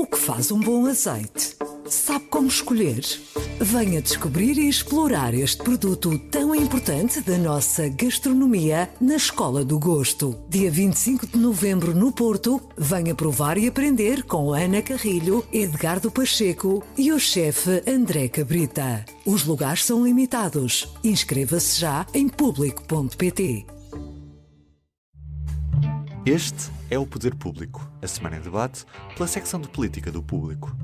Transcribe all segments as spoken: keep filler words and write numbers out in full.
O que faz um bom azeite? Sabe como escolher? Venha descobrir e explorar este produto tão importante da nossa gastronomia na Escola do Gosto. Dia vinte e cinco de novembro no Porto, venha provar e aprender com Ana Carrilho, Edgardo Pacheco e o chefe André Cabrita. Os lugares são limitados. Inscreva-se já em público ponto pt. Este é o Poder Público, a semana em debate pela secção de política do Público.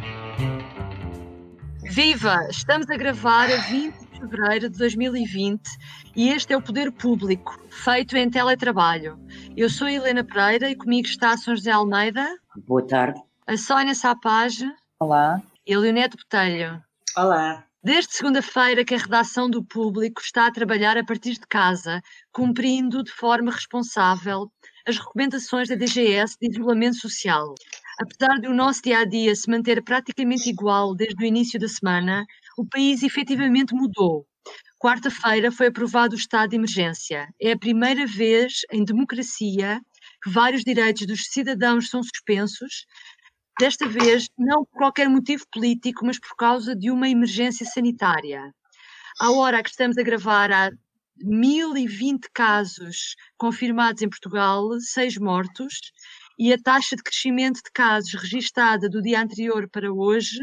Viva! Estamos a gravar a vinte de fevereiro de dois mil e vinte e este é o Poder Público, feito em teletrabalho. Eu sou a Helena Pereira e comigo está a São José Almeida. Boa tarde. A Sónia Sapage. Olá. E a Leonete Botelho. Olá. Desde segunda-feira que a redação do Público está a trabalhar a partir de casa, cumprindo de forma responsável as recomendações da D G S de isolamento social. Apesar de o nosso dia-a-dia se manter praticamente igual desde o início da semana, o país efetivamente mudou. Quarta-feira foi aprovado o estado de emergência. É a primeira vez em democracia que vários direitos dos cidadãos são suspensos, desta vez não por qualquer motivo político, mas por causa de uma emergência sanitária. À hora que estamos a gravar, há mil e vinte casos confirmados em Portugal, seis mortos, e a taxa de crescimento de casos registada do dia anterior para hoje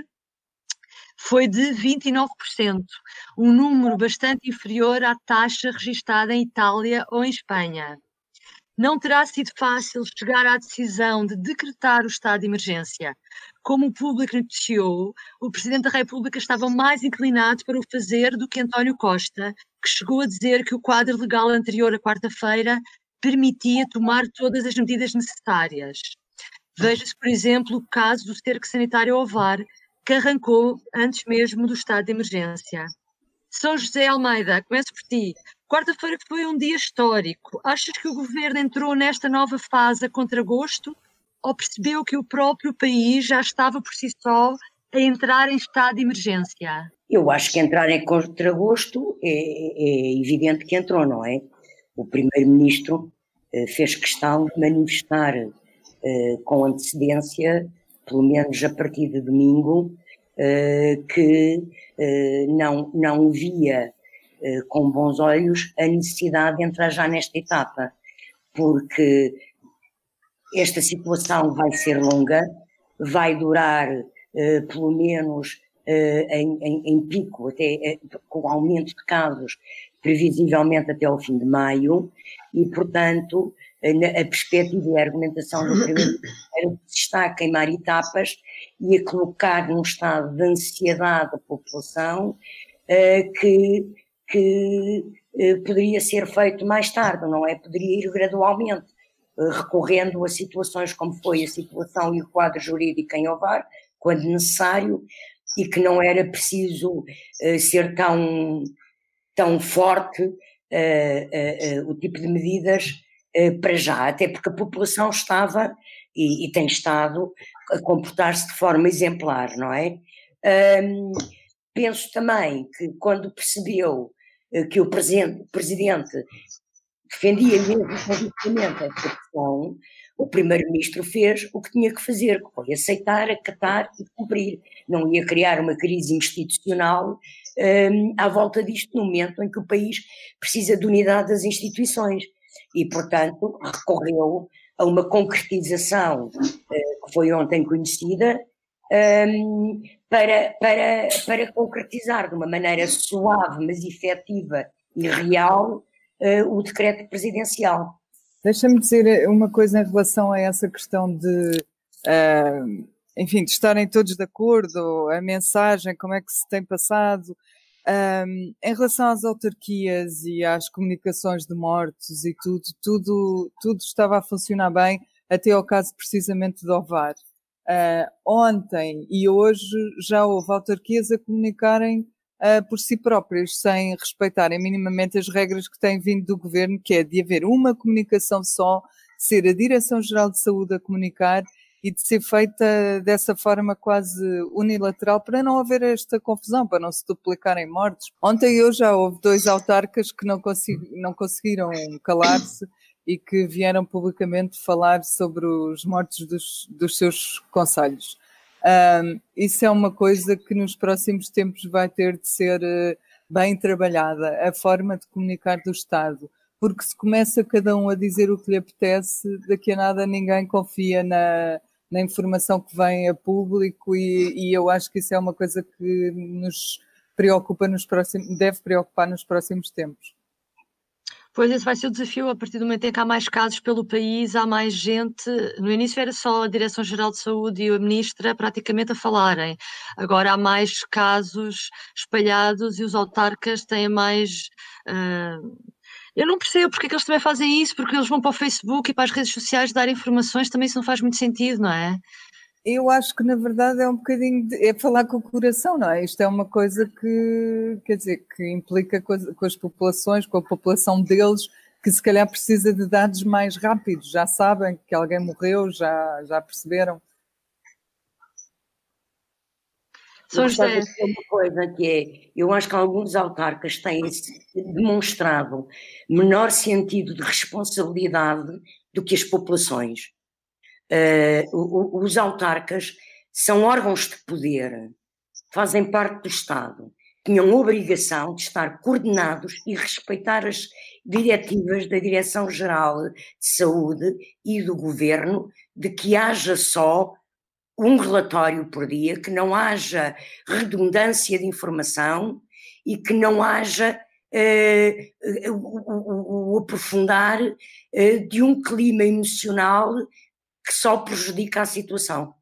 foi de vinte e nove por cento, um número bastante inferior à taxa registada em Itália ou em Espanha. Não terá sido fácil chegar à decisão de decretar o estado de emergência. Como o Público noticiou, o Presidente da República estava mais inclinado para o fazer do que António Costa, que chegou a dizer que o quadro legal anterior à quarta-feira permitia tomar todas as medidas necessárias. Veja-se, por exemplo, o caso do cerco sanitário Ovar, que arrancou antes mesmo do estado de emergência. São José Almeida, começo por ti. Quarta-feira foi um dia histórico. Achas que o governo entrou nesta nova fase a contragosto ou percebeu que o próprio país já estava por si só a entrar em estado de emergência? Eu acho que entrar em contragosto é, é evidente que entrou, não é? O primeiro-ministro eh, fez questão de manifestar eh, com antecedência, pelo menos a partir de domingo, eh, que eh, não, não via eh, com bons olhos a necessidade de entrar já nesta etapa, porque esta situação vai ser longa, vai durar eh, pelo menos eh, em, em, em pico, até eh, com aumento de casos, previsivelmente até ao fim de maio, e, portanto, a perspectiva e a argumentação do primeiro era que se está a queimar etapas e a colocar num estado de ansiedade a população uh, que, que uh, poderia ser feito mais tarde, não é? Poderia ir gradualmente, uh, recorrendo a situações como foi a situação e o quadro jurídico em Ovar, quando necessário, e que não era preciso uh, ser tão... tão forte uh, uh, uh, o tipo de medidas uh, para já, até porque a população estava e, e tem estado a comportar-se de forma exemplar, não é? Um, penso também que quando percebeu uh, que o presidente, o presidente defendia mesmo convictamente esta questão, o primeiro-ministro fez o que tinha que fazer, que foi aceitar, acatar e cumprir. Não ia criar uma crise institucional um, à volta disto, no momento em que o país precisa de unidade das instituições. E, portanto, recorreu a uma concretização uh, que foi ontem conhecida um, para, para, para concretizar de uma maneira suave, mas efetiva e real uh, o decreto presidencial. Deixa-me dizer uma coisa em relação a essa questão de, uh, enfim, de estarem todos de acordo, a mensagem, como é que se tem passado. Um, em relação às autarquias e às comunicações de mortos e tudo, tudo, tudo estava a funcionar bem, até ao caso precisamente de Ovar. Uh, ontem e hoje já houve autarquias a comunicarem Uh, por si próprias, sem respeitarem minimamente as regras que têm vindo do governo, que é de haver uma comunicação só, ser a Direção-Geral de Saúde a comunicar e de ser feita dessa forma quase unilateral para não haver esta confusão, para não se duplicarem mortes. Ontem e hoje já houve dois autarcas que não, consegui, não conseguiram calar-se e que vieram publicamente falar sobre os mortos dos, dos seus concelhos. Um, isso é uma coisa que nos próximos tempos vai ter de ser uh, bem trabalhada, a forma de comunicar do Estado, porque se começa cada um a dizer o que lhe apetece, daqui a nada ninguém confia na, na informação que vem a público e, e eu acho que isso é uma coisa que nos preocupa nos próximos, deve preocupar nos próximos tempos. Pois esse vai ser o desafio, a partir do momento em que há mais casos pelo país, há mais gente. No início era só a Direção-Geral de Saúde e a Ministra praticamente a falarem. Agora há mais casos espalhados e os autarcas têm mais. Uh... Eu não percebo porque é que eles também fazem isso, porque eles vão para o Facebook e para as redes sociais dar informações, também isso não faz muito sentido, não é? Eu acho que, na verdade, é um bocadinho de, é falar com o coração, não é? Isto é uma coisa que, quer dizer, que implica com as, com as populações, com a população deles, que se calhar precisa de dados mais rápidos. Já sabem que alguém morreu, já, já perceberam. Eu gostava de dizer uma coisa que é, eu acho que alguns autarcas têm demonstrado menor sentido de responsabilidade do que as populações. Uh, os autarcas são órgãos de poder, fazem parte do Estado, tinham obrigação de estar coordenados e respeitar as diretivas da Direção-Geral de Saúde e do Governo, de que haja só um relatório por dia, que não haja redundância de informação e que não haja uh, o, o, o aprofundar uh, de um clima emocional que só prejudica a situação.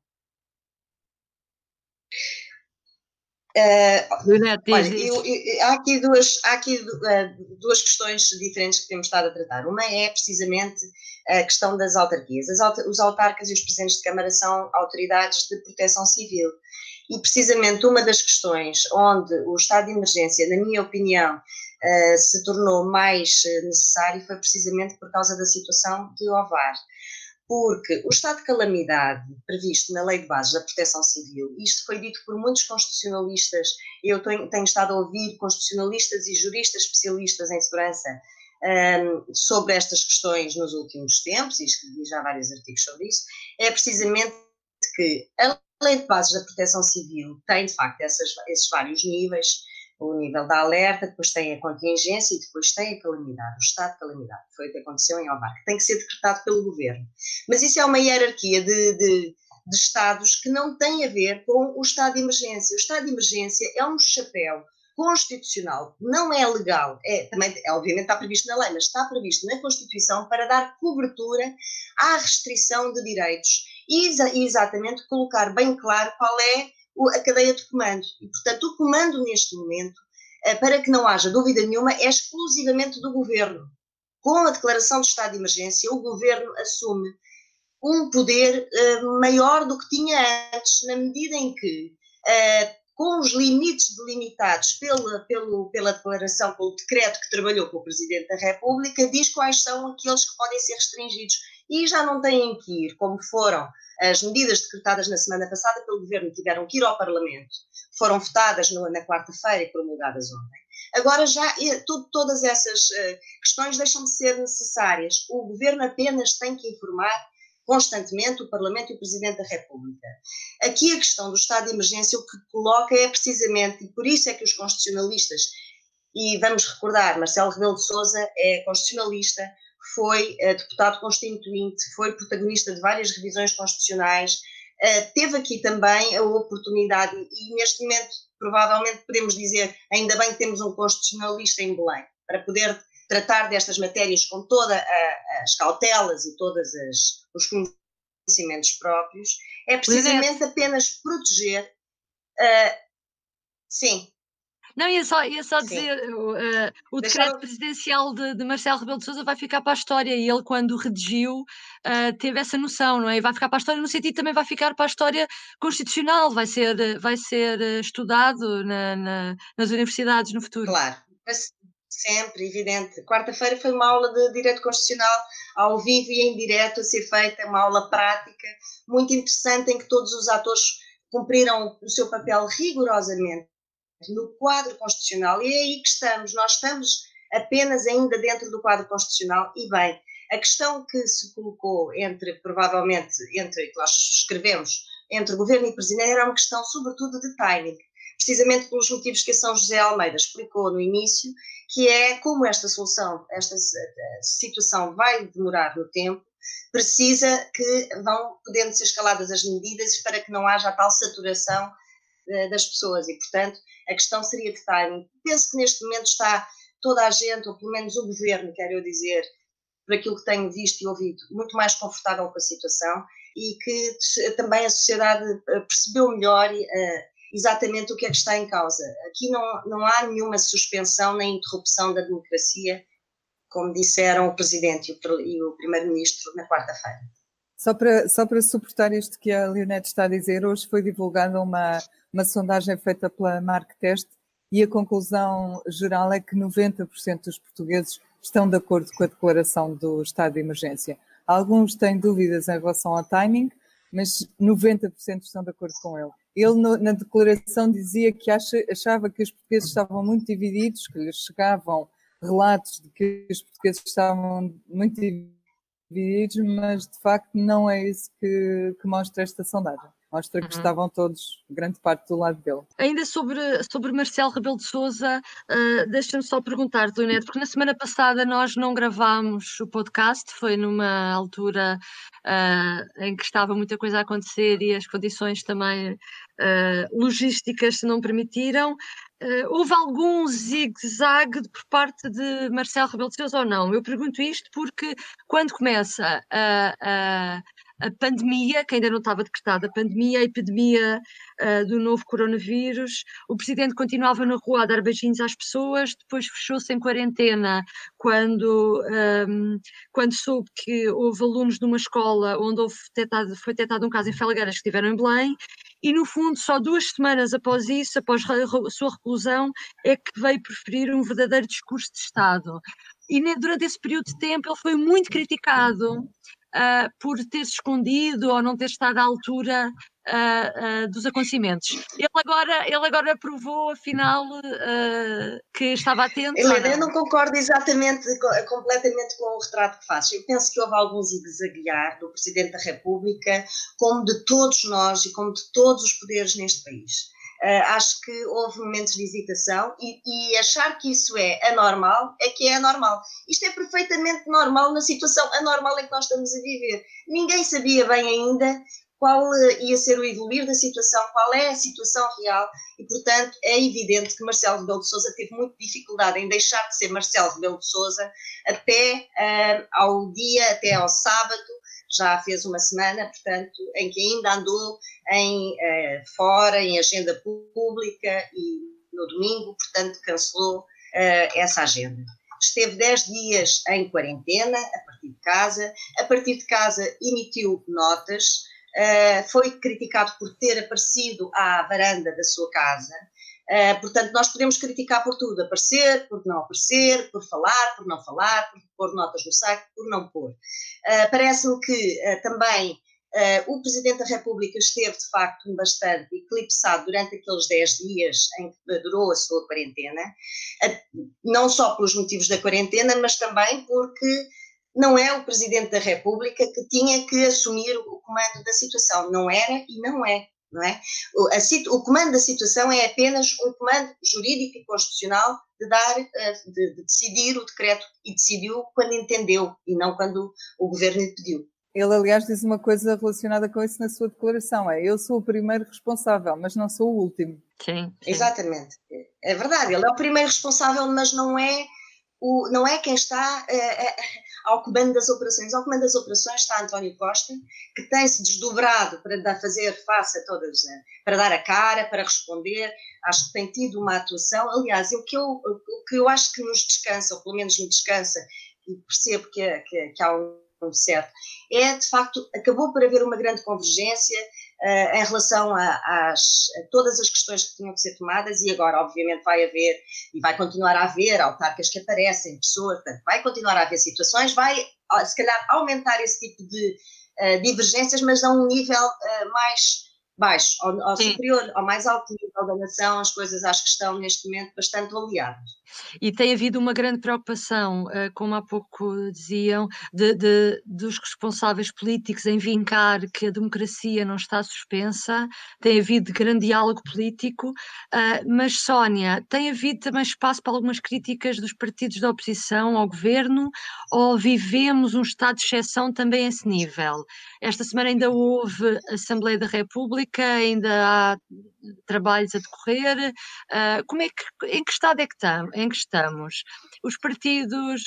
Uh, olha, eu, eu, há aqui, duas, há aqui uh, duas questões diferentes que temos estado a tratar. Uma é precisamente a questão das autarquias. As aut os autarcas e os presidentes de Câmara são autoridades de proteção civil e precisamente uma das questões onde o estado de emergência, na minha opinião, uh, se tornou mais necessário foi precisamente por causa da situação de Ovar. Porque o estado de calamidade previsto na Lei de Bases da Proteção Civil, isto foi dito por muitos constitucionalistas, eu tenho, tenho estado a ouvir constitucionalistas e juristas especialistas em segurança um, sobre estas questões nos últimos tempos, e escrevi já vários artigos sobre isso, é precisamente que a Lei de Bases da Proteção Civil tem, de facto, essas, esses vários níveis, o nível da alerta, depois tem a contingência e depois tem a calamidade, o estado de calamidade, que foi o que aconteceu em Ovar, que tem que ser decretado pelo governo. Mas isso é uma hierarquia de, de, de estados que não tem a ver com o estado de emergência. O estado de emergência é um chapéu constitucional, não é legal, é, também, é, obviamente está previsto na lei, mas está previsto na Constituição para dar cobertura à restrição de direitos e exa exatamente colocar bem claro qual é a cadeia de comando. E, portanto, o comando neste momento, para que não haja dúvida nenhuma, é exclusivamente do governo. Com a declaração de estado de emergência, o governo assume um poder uh, maior do que tinha antes, na medida em que, uh, com os limites delimitados pela, pelo, pela declaração, pelo decreto que trabalhou com o Presidente da República, diz quais são aqueles que podem ser restringidos. E já não têm que ir, como foram as medidas decretadas na semana passada pelo Governo, tiveram que ir ao Parlamento, foram votadas no, na quarta-feira e promulgadas ontem. Agora já tudo, todas essas uh, questões deixam de ser necessárias. O Governo apenas tem que informar constantemente o Parlamento e o Presidente da República. Aqui a questão do estado de emergência o que coloca é precisamente, e por isso é que os constitucionalistas, e vamos recordar, Marcelo Rebelo de Sousa é constitucionalista, foi uh, deputado constituinte, foi protagonista de várias revisões constitucionais, uh, teve aqui também a oportunidade, e neste momento provavelmente podemos dizer, ainda bem que temos um constitucionalista em Belém, para poder tratar destas matérias com todas as cautelas e todos os conhecimentos próprios, é precisamente apenas proteger, uh, sim. Não, ia só, ia só dizer, uh, o decreto Deixa... presidencial de, de Marcelo Rebelo de Sousa vai ficar para a história e ele, quando redigiu, uh, teve essa noção, não é? E vai ficar para a história no sentido também vai ficar para a história constitucional, vai ser, vai ser estudado na, na, nas universidades no futuro. Claro, sempre, evidente. Quarta-feira foi uma aula de Direito Constitucional ao vivo e em direto a ser feita, uma aula prática, muito interessante, em que todos os atores cumpriram o seu papel rigorosamente no quadro constitucional, e é aí que estamos, nós estamos apenas ainda dentro do quadro constitucional, e bem, a questão que se colocou entre, provavelmente, entre que nós escrevemos entre Governo e Presidente era uma questão sobretudo de timing, precisamente pelos motivos que a São José Almeida explicou no início, que é como esta solução, esta situação vai demorar no tempo, precisa que vão podendo ser escaladas as medidas para que não haja a tal saturação uh, das pessoas e, portanto, a questão seria de timing. Penso que neste momento está toda a gente, ou pelo menos o Governo, quero eu dizer, por aquilo que tenho visto e ouvido, muito mais confortável com a situação e que também a sociedade percebeu melhor uh, exatamente o que é que está em causa. Aqui não, não há nenhuma suspensão nem interrupção da democracia, como disseram o Presidente e o Primeiro-Ministro na quarta-feira. Só para, só para suportar isto que a Leonete está a dizer, hoje foi divulgada uma, uma sondagem feita pela Marktest e a conclusão geral é que noventa por cento dos portugueses estão de acordo com a declaração do estado de emergência. Alguns têm dúvidas em relação ao timing, mas noventa por cento estão de acordo com ele. Ele, no, na declaração, dizia que acha, achava que os portugueses estavam muito divididos, que lhes chegavam relatos de que os portugueses estavam muito divididos, mas de facto não é isso que, que mostra esta sondagem. Mostra que uhum. estavam todos, grande parte, do lado dele. Ainda sobre, sobre Marcelo Rebelo de Sousa, uh, deixa-me só perguntar-te, Leonete, porque na semana passada nós não gravámos o podcast, foi numa altura uh, em que estava muita coisa a acontecer e as condições também uh, logísticas não permitiram. Uh, houve algum zigue-zague por parte de Marcelo Rebelo de Sousa ou não? Eu pergunto isto porque quando começa a... a a pandemia, que ainda não estava decretada, a pandemia, a epidemia uh, do novo coronavírus, o Presidente continuava na rua a dar beijinhos às pessoas, depois fechou-se em quarentena quando, um, quando soube que houve alunos de uma escola onde houve detectado, foi detectado um caso em Felgueiras que estiveram em Belém, e no fundo só duas semanas após isso, após a sua reclusão, é que veio preferir um verdadeiro discurso de Estado. E durante esse período de tempo ele foi muito criticado Uh, por ter se escondido ou não ter estado à altura uh, uh, dos acontecimentos. Ele agora, ele agora provou, afinal, uh, que estava atento. Helena, eu não concordo exatamente, completamente com o retrato que fazes. Eu penso que houve algum zigue-zaguear do Presidente da República, como de todos nós e como de todos os poderes neste país. Uh, acho que houve momentos de hesitação e, e achar que isso é anormal é que é anormal. Isto é perfeitamente normal na situação anormal em que nós estamos a viver. Ninguém sabia bem ainda qual uh, ia ser o evoluir da situação, qual é a situação real e, portanto, é evidente que Marcelo Rebelo de Sousa teve muita dificuldade em deixar de ser Marcelo Rebelo de Sousa até uh, ao dia, até ao sábado. Já fez uma semana, portanto, em que ainda andou em, eh, fora, em agenda pública e no domingo, portanto, cancelou eh, essa agenda. Esteve dez dias em quarentena, a partir de casa. A partir de casa emitiu notas, eh, foi criticado por ter aparecido à varanda da sua casa. Uh, portanto, nós podemos criticar por tudo, aparecer, por não aparecer, por falar, por não falar, por pôr notas no saco, por não pôr. Uh, parece-me que uh, também uh, o Presidente da República esteve, de facto, bastante eclipsado durante aqueles dez dias em que durou a sua quarentena, uh, não só pelos motivos da quarentena, mas também porque não é o Presidente da República que tinha que assumir o comando da situação, não era e não é. Não é? O, a, o comando da situação é apenas um comando jurídico e constitucional de, dar, de, de decidir o decreto e decidiu quando entendeu e não quando o governo lhe pediu. Ele, aliás, diz uma coisa relacionada com isso na sua declaração, é: eu sou o primeiro responsável, mas não sou o último. Sim, sim. Exatamente, é verdade, ele é o primeiro responsável, mas não é, o, não é quem está uh, ao comando das operações. Ao comando das operações está António Costa, que tem-se desdobrado para dar, fazer face a todas, para dar a cara, para responder. Acho que tem tido uma atuação. Aliás, o que eu, o que eu acho que nos descansa, ou pelo menos me descansa, e percebo que, que, que há um certo, é, de facto, acabou por haver uma grande convergência uh, em relação a, às, a todas as questões que tinham que ser tomadas, e agora, obviamente, vai haver, e vai continuar a haver, autarcas que aparecem, pessoas, portanto, vai continuar a haver situações, vai, se calhar, aumentar esse tipo de uh, divergências, mas a um nível uh, mais baixo, ao, ao superior, ao mais alto nível da nação. As coisas acho que estão, neste momento, bastante oleadas. E tem havido uma grande preocupação, uh, como há pouco diziam, de, de, dos responsáveis políticos em vincar que a democracia não está suspensa. Tem havido grande diálogo político, uh, mas, Sónia, tem havido também espaço para algumas críticas dos partidos da oposição ao governo, ou vivemos um estado de exceção também a esse nível? Esta semana ainda houve Assembleia da República, ainda há trabalhos a decorrer. Uh, como é que, em que estado é que estamos? Em que estamos? Os partidos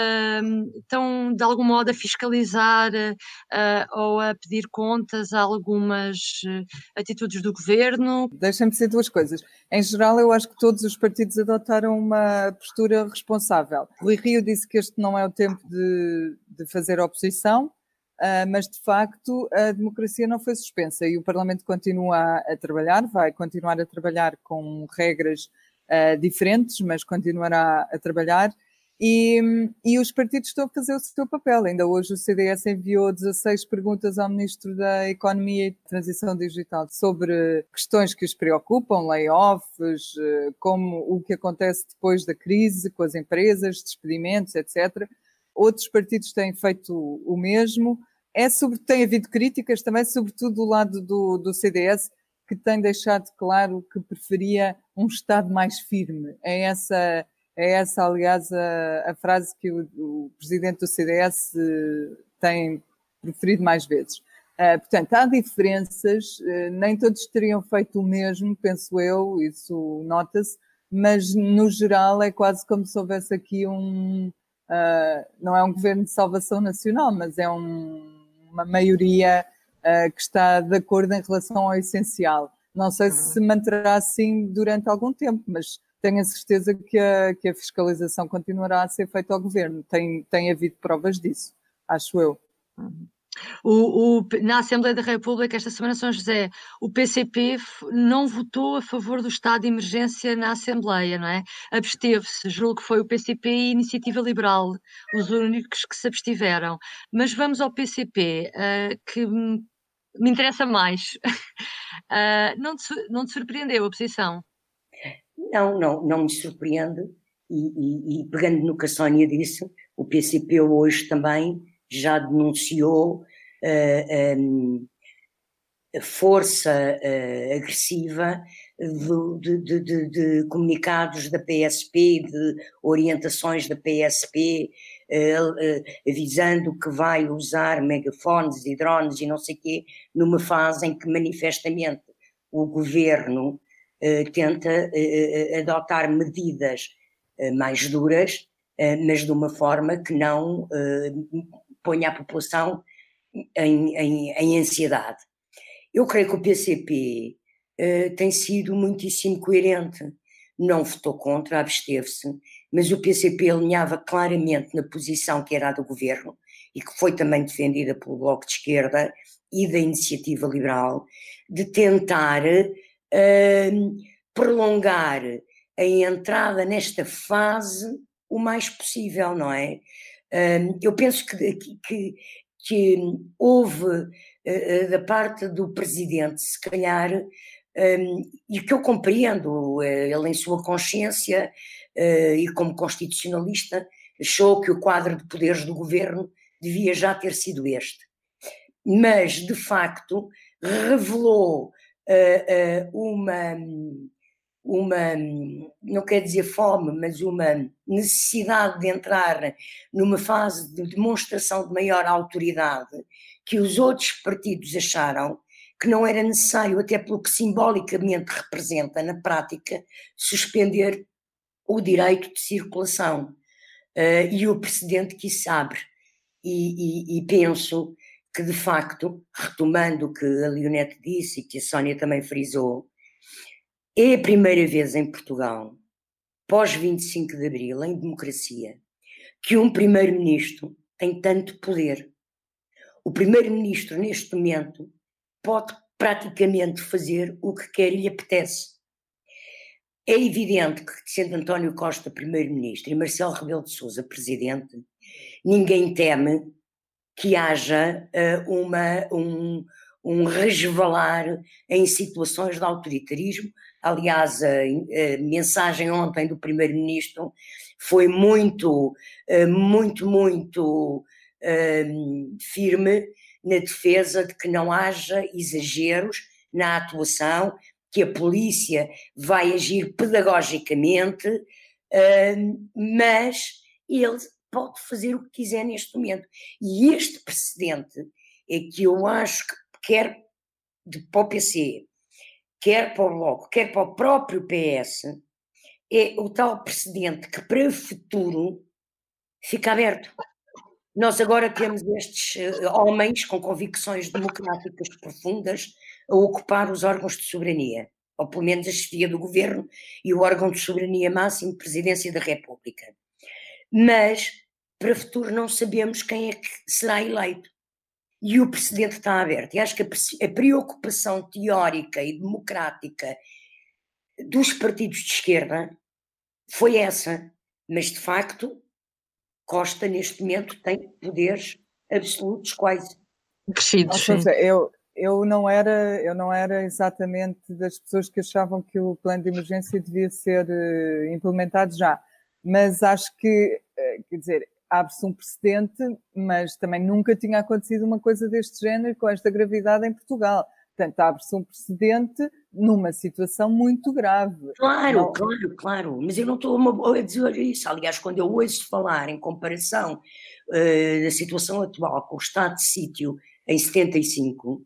uh, estão de algum modo a fiscalizar uh, ou a pedir contas a algumas uh, atitudes do governo? Deixa-me dizer duas coisas. Em geral, eu acho que todos os partidos adotaram uma postura responsável. Rui Rio disse que este não é o tempo de, de fazer oposição, Uh, mas de facto a democracia não foi suspensa e o Parlamento continua a, a trabalhar, vai continuar a trabalhar com regras uh, diferentes, mas continuará a trabalhar e, e os partidos estão a fazer o seu papel. Ainda hoje o C D S enviou dezasseis perguntas ao Ministro da Economia e Transição Digital sobre questões que os preocupam, layoffs, uh, como o que acontece depois da crise com as empresas, despedimentos, etcétera. Outros partidos têm feito o mesmo. É sobre, tem havido críticas também, sobretudo do lado do, do C D S, que tem deixado claro que preferia um Estado mais firme. É essa, é essa aliás, a, a frase que o, o presidente do C D S tem preferido mais vezes. Uh, portanto, há diferenças, uh, nem todos teriam feito o mesmo, penso eu, isso nota-se, mas no geral é quase como se houvesse aqui um... Uh, não é um governo de salvação nacional, mas é um, uma maioria uh, que está de acordo em relação ao essencial. Não sei se se manterá assim durante algum tempo, mas tenho a certeza que a, que a fiscalização continuará a ser feita ao governo. Tem, tem havido provas disso, acho eu. O, o, na Assembleia da República, esta semana, São José, o P C P não votou a favor do estado de emergência na Assembleia, não é? Absteve-se, julgo que foi o P C P e a Iniciativa Liberal, os únicos que se abstiveram. Mas vamos ao P C P, uh, que me interessa mais. uh, não, te, não te surpreendeu a posição? Não, não, não me surpreende. E, e, e pegando no que a Sónia disse, o P C P hoje também já denunciou uh, um, a força uh, agressiva do, de, de, de, de comunicados da P S P, de orientações da P S P, uh, uh, avisando que vai usar megafones e drones e não sei o quê, numa fase em que manifestamente o governo uh, tenta uh, adotar medidas uh, mais duras, uh, mas de uma forma que não uh, ponha a população em, em, em ansiedade. Eu creio que o P C P uh, tem sido muitíssimo coerente, não votou contra, absteve-se, mas o P C P alinhava claramente na posição que era a do governo e que foi também defendida pelo Bloco de Esquerda e da Iniciativa Liberal, de tentar uh, prolongar a entrada nesta fase o mais possível, não é? Uh, eu penso que, que, que houve uh, da parte do Presidente, se calhar, um, e que eu compreendo, uh, ele em sua consciência uh, e como constitucionalista, achou que o quadro de poderes do governo devia já ter sido este. Mas, de facto, revelou uh, uh, uma, uma, não quer dizer fome, mas uma necessidade de entrar numa fase de demonstração de maior autoridade que os outros partidos acharam que não era necessário, até pelo que simbolicamente representa na prática, suspender o direito de circulação. Uh, e o precedente que isso abre. E, e, e penso que, de facto, retomando o que a Leonete disse e que a Sónia também frisou, é a primeira vez em Portugal, pós vinte e cinco de Abril, em democracia, que um primeiro-ministro tem tanto poder. O primeiro-ministro, neste momento, pode praticamente fazer o que quer e lhe apetece. É evidente que, sendo António Costa primeiro-ministro e Marcelo Rebelo de Sousa presidente, ninguém teme que haja uh, uma, um, um resvalar em situações de autoritarismo. Aliás, a, a mensagem ontem do primeiro-ministro foi muito, muito, muito um, firme na defesa de que não haja exageros na atuação, que a polícia vai agir pedagogicamente, um, mas ele pode fazer o que quiser neste momento. E este precedente é que eu acho que quer de, para o P C, quer para o Bloco, quer para o próprio P S, é o tal precedente que para o futuro fica aberto. Nós agora temos estes uh, homens com convicções democráticas profundas a ocupar os órgãos de soberania, ou pelo menos a chefia do governo e o órgão de soberania máximo, Presidência da República. Mas para o futuro não sabemos quem é que será eleito. E o precedente está aberto. E acho que a, a preocupação teórica e democrática dos partidos de esquerda foi essa. Mas, de facto, Costa, neste momento, tem poderes absolutos quase. Crescidos, sim. Eu, eu, não era, eu não era exatamente das pessoas que achavam que o plano de emergência devia ser uh, implementado já. Mas acho que, uh, quer dizer, abre-se um precedente, mas também nunca tinha acontecido uma coisa deste género com esta gravidade em Portugal. Portanto, abre-se um precedente numa situação muito grave. Claro, não... claro, claro. Mas eu não estou a dizer isso. Aliás, quando eu ouço falar em comparação uh, da situação atual com o estado de sítio em setenta e cinco,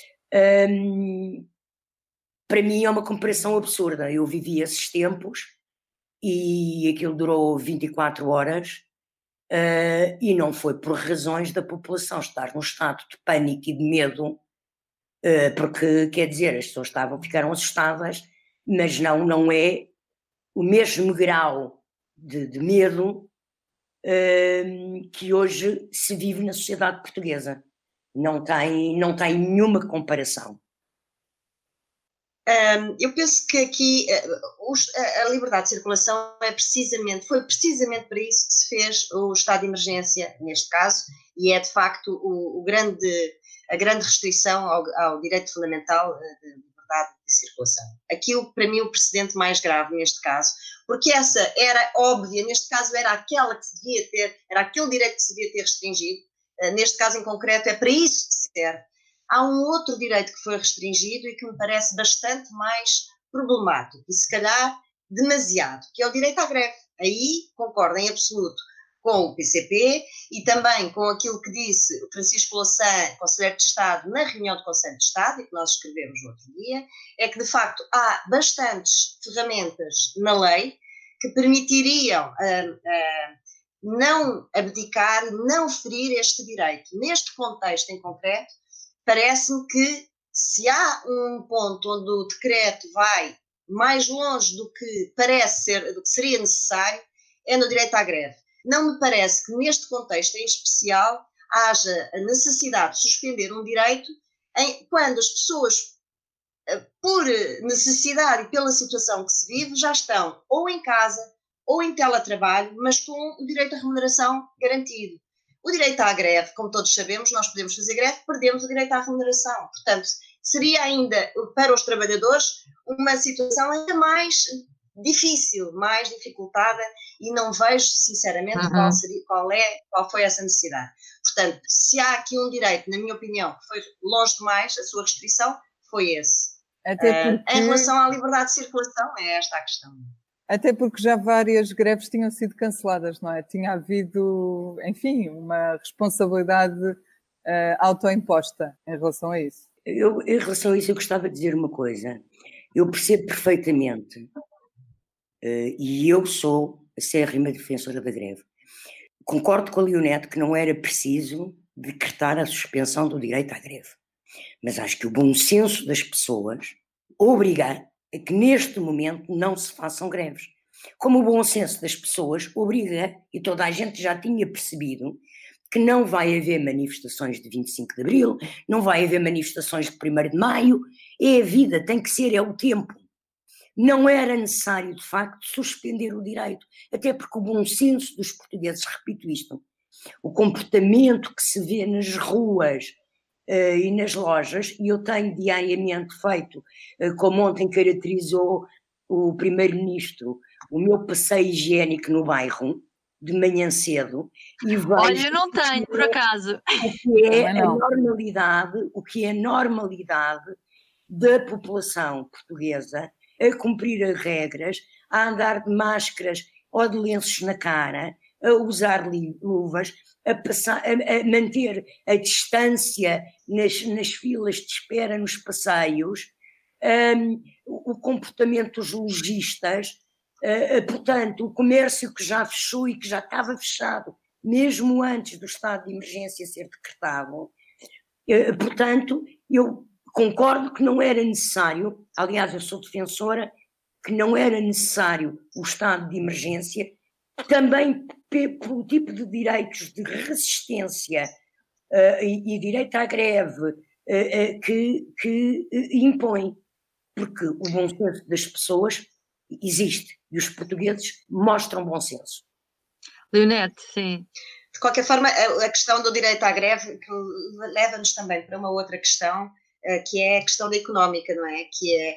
um, para mim é uma comparação absurda. Eu vivi esses tempos e aquilo durou vinte e quatro horas. Uh, e não foi por razões da população estar num estado de pânico e de medo, uh, porque, quer dizer, as pessoas estavam, ficaram assustadas, mas não, não é o mesmo grau de, de medo uh, que hoje se vive na sociedade portuguesa. Não tem, não tem nenhuma comparação. Um, eu penso que aqui uh, os, a, a liberdade de circulação é precisamente, foi precisamente para isso que se fez o estado de emergência, neste caso, e é de facto o, o grande, a grande restrição ao, ao direito fundamental de liberdade de circulação. Aquilo, para mim, o precedente mais grave neste caso, porque essa era óbvia, neste caso era aquela que se devia ter, era aquele direito que se devia ter restringido, uh, neste caso em concreto é para isso que serve. Há um outro direito que foi restringido e que me parece bastante mais problemático, e se calhar demasiado, que é o direito à greve. Aí concordo em absoluto com o P C P e também com aquilo que disse o Francisco Louçã, Conselheiro de Estado, na reunião do Conselho de Estado, e que nós escrevemos no outro dia, é que de facto há bastantes ferramentas na lei que permitiriam uh, uh, não abdicar, não ferir este direito. Neste contexto em concreto, parece-me que se há um ponto onde o decreto vai mais longe do que parece ser, do que seria necessário, é no direito à greve. Não me parece que neste contexto em especial haja a necessidade de suspender um direito em, quando as pessoas, por necessidade e pela situação que se vive, já estão ou em casa ou em teletrabalho, mas com o direito à remuneração garantido. O direito à greve, como todos sabemos, nós podemos fazer greve, perdemos o direito à remuneração. Portanto, seria ainda, para os trabalhadores, uma situação ainda mais difícil, mais dificultada, e não vejo, sinceramente, uhum. qual, seria, qual, é, qual foi essa necessidade. Portanto, se há aqui um direito, na minha opinião, que foi longe demais, a sua restrição, foi esse. Até porque... uh, em relação à liberdade de circulação, é esta a questão. Até porque já várias greves tinham sido canceladas, não é? Tinha havido, enfim, uma responsabilidade uh, autoimposta em relação a isso. Eu, em relação a isso, eu gostava de dizer uma coisa. Eu percebo perfeitamente, uh, e eu sou acérrima defensora da greve. Concordo com a Leonete que não era preciso decretar a suspensão do direito à greve. Mas acho que o bom senso das pessoas obriga a que neste momento não se façam greves. Como o bom senso das pessoas obriga, e toda a gente já tinha percebido, que não vai haver manifestações de vinte e cinco de Abril, não vai haver manifestações de primeiro de Maio, é a vida, tem que ser, é o tempo. Não era necessário, de facto, suspender o direito, até porque o bom senso dos portugueses, repito isto, o comportamento que se vê nas ruas, uh, e nas lojas, e eu tenho diariamente feito, uh, como ontem caracterizou o Primeiro-Ministro, o meu passeio higiênico no bairro, de manhã cedo, e vejo... Olha, eu não tenho, por acaso. O que é a normalidade, o que é a normalidade da população portuguesa a cumprir as regras, a andar de máscaras ou de lenços na cara, a usar luvas, a, passar, a, a manter a distância nas, nas filas de espera nos passeios, um, o comportamento dos lojistas, uh, portanto, o comércio que já fechou e que já estava fechado, mesmo antes do estado de emergência ser decretado. Uh, portanto, eu concordo que não era necessário, aliás, eu sou defensora, que não era necessário o estado de emergência, também pelo tipo de direitos de resistência uh, e, e direito à greve uh, uh, que, que uh, impõe, porque o bom senso das pessoas existe e os portugueses mostram bom senso. Leonete, sim. De qualquer forma, a, a questão do direito à greve leva-nos também para uma outra questão, uh, que é a questão da económica, não é? Que é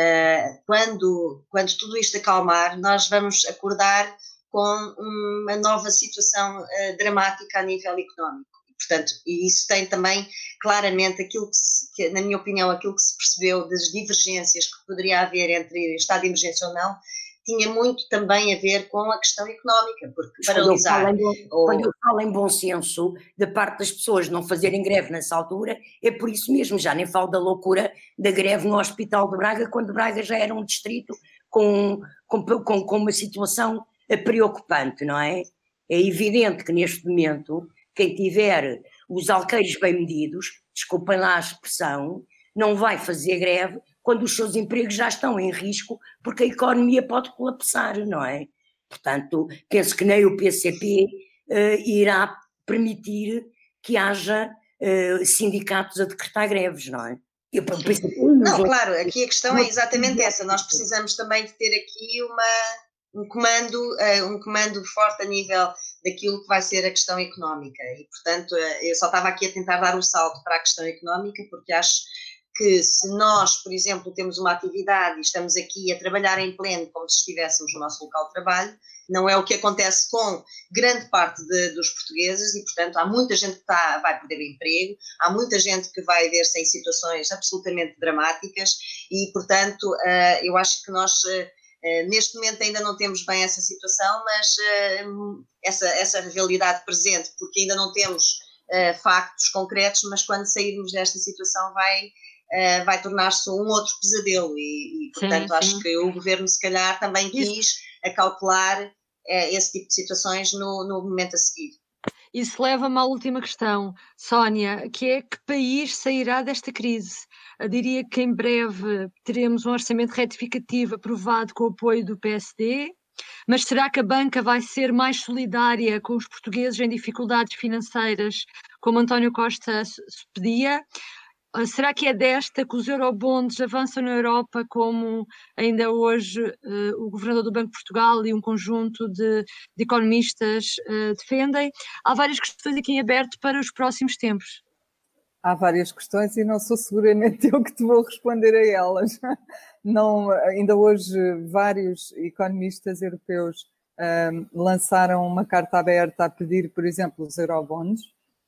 uh, quando, quando tudo isto acalmar, nós vamos acordar com uma nova situação uh, dramática a nível económico. E, portanto, e isso tem também claramente aquilo que, se, que, na minha opinião, aquilo que se percebeu das divergências que poderia haver entre estado de emergência ou não, tinha muito também a ver com a questão económica, porque paralisar... Quando eu falo em, ou... quando eu falo em bom senso, da parte das pessoas não fazerem greve nessa altura, é por isso mesmo, já nem falo da loucura da greve no Hospital de Braga, quando Braga já era um distrito com, com, com, com uma situação preocupante, não é? É evidente que neste momento, quem tiver os alqueires bem medidos, desculpem lá a expressão, não vai fazer greve quando os seus empregos já estão em risco, porque a economia pode colapsar, não é? Portanto, penso que nem o P C P uh, irá permitir que haja uh, sindicatos a decretar greves, não é? Eu, P C P, não, claro, aqui a questão é exatamente essa, nós precisamos também de ter aqui uma... Um comando, uh, um comando forte a nível daquilo que vai ser a questão económica e, portanto, uh, eu só estava aqui a tentar dar um salto para a questão económica porque acho que se nós, por exemplo, temos uma atividade e estamos aqui a trabalhar em pleno como se estivéssemos no nosso local de trabalho, não é o que acontece com grande parte de, dos portugueses e, portanto, há muita gente que está, vai perder o emprego, há muita gente que vai ver-se em situações absolutamente dramáticas e, portanto, uh, eu acho que nós... Uh, Uh, neste momento ainda não temos bem essa situação, mas uh, essa, essa realidade presente, porque ainda não temos uh, factos concretos, mas quando sairmos desta situação vai, uh, vai tornar-se um outro pesadelo e, e portanto, sim, acho sim. que o Governo se calhar também quis Isso. acautelar uh, esse tipo de situações no, no momento a seguir. Isso leva-me à última questão, Sónia, que é que país sairá desta crise? Eu diria que em breve teremos um orçamento retificativo aprovado com o apoio do P S D, mas será que a banca vai ser mais solidária com os portugueses em dificuldades financeiras, como António Costa pedia? Será que é desta que os eurobonds avançam na Europa, como ainda hoje uh, o governador do Banco de Portugal e um conjunto de, de economistas uh, defendem? Há várias questões aqui em aberto para os próximos tempos. Há várias questões e não sou seguramente eu que te vou responder a elas. Não, ainda hoje vários economistas europeus um, lançaram uma carta aberta a pedir, por exemplo, os eurobonds.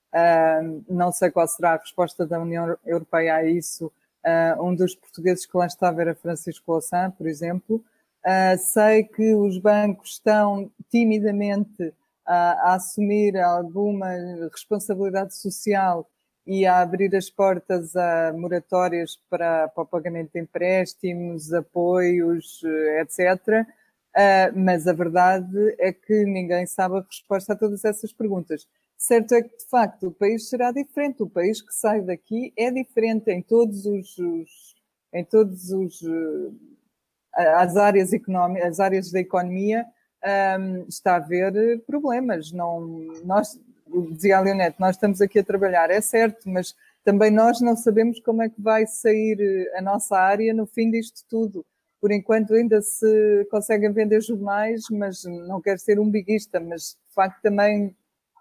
Uh, não sei qual será a resposta da União Europeia a isso. Uh, um dos portugueses que lá estava era Francisco Louçã, por exemplo. Uh, sei que os bancos estão timidamente uh, a assumir alguma responsabilidade social e a abrir as portas a moratórias para, para o pagamento de empréstimos, apoios, etcétera. Uh, mas a verdade é que ninguém sabe a resposta a todas essas perguntas. Certo é que, de facto, o país será diferente. O país que sai daqui é diferente em todos os, os em todos os as áreas económicas, as áreas da economia, um, está a haver problemas. Não, nós, dizia a Leonete, nós estamos aqui a trabalhar, é certo, mas também nós não sabemos como é que vai sair a nossa área no fim disto tudo. Por enquanto ainda se conseguem vender jornais, mas não quero ser um biguista, mas de facto também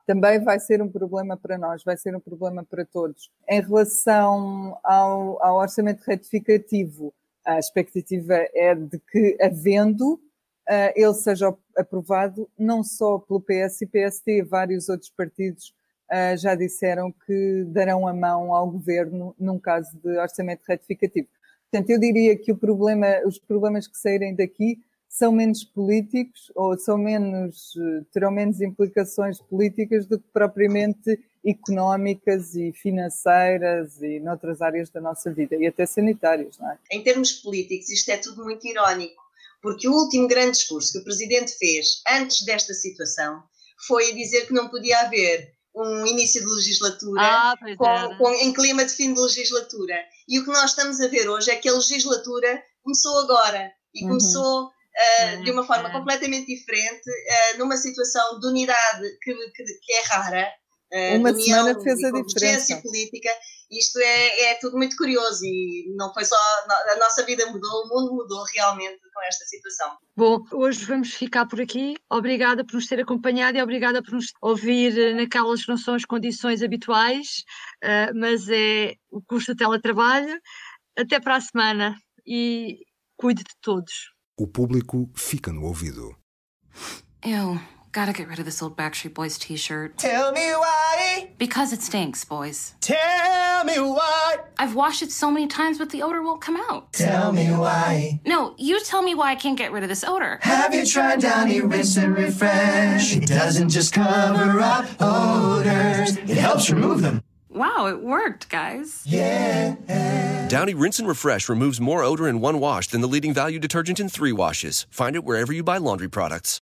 também vai ser um problema para nós, vai ser um problema para todos. Em relação ao, ao orçamento retificativo, a expectativa é de que, havendo, uh, ele seja aprovado não só pelo P S e P S D, vários outros partidos uh, já disseram que darão a mão ao governo num caso de orçamento retificativo. Portanto, eu diria que o problema, os problemas que saírem daqui são menos políticos ou são menos, terão menos implicações políticas do que propriamente económicas e financeiras e noutras áreas da nossa vida, e até sanitárias, não é? Em termos políticos, isto é tudo muito irónico, porque o último grande discurso que o Presidente fez antes desta situação foi dizer que não podia haver um início de legislatura ah, com, com, em clima de fim de legislatura. E o que nós estamos a ver hoje é que a legislatura começou agora e uhum. começou Uh, de uma forma completamente diferente, uh, numa situação de unidade que, que, que é rara, uh, uma de união semana fez a e diferença política. Isto é, é tudo muito curioso e não foi só a nossa vida mudou, o mundo mudou realmente com esta situação. Bom, hoje vamos ficar por aqui. Obrigada por nos ter acompanhado e obrigada por nos ouvir naquelas que não são as condições habituais, uh, mas é o custo do teletrabalho. Até para a semana e cuide de todos. O público fica no ouvido. Ew, gotta get rid of this old Backstreet Boys t-shirt. Tell me why. Because it stinks, boys. Tell me why. I've washed it so many times, but the odor won't come out. Tell me why. No, you tell me why I can't get rid of this odor. Have you tried Downy Rinse and Refresh? It doesn't just cover up odors, it helps remove them. Wow, it worked, guys. Yeah. Downy Rinse and Refresh removes more odor in one wash than the leading value detergent in three washes. Find it wherever you buy laundry products.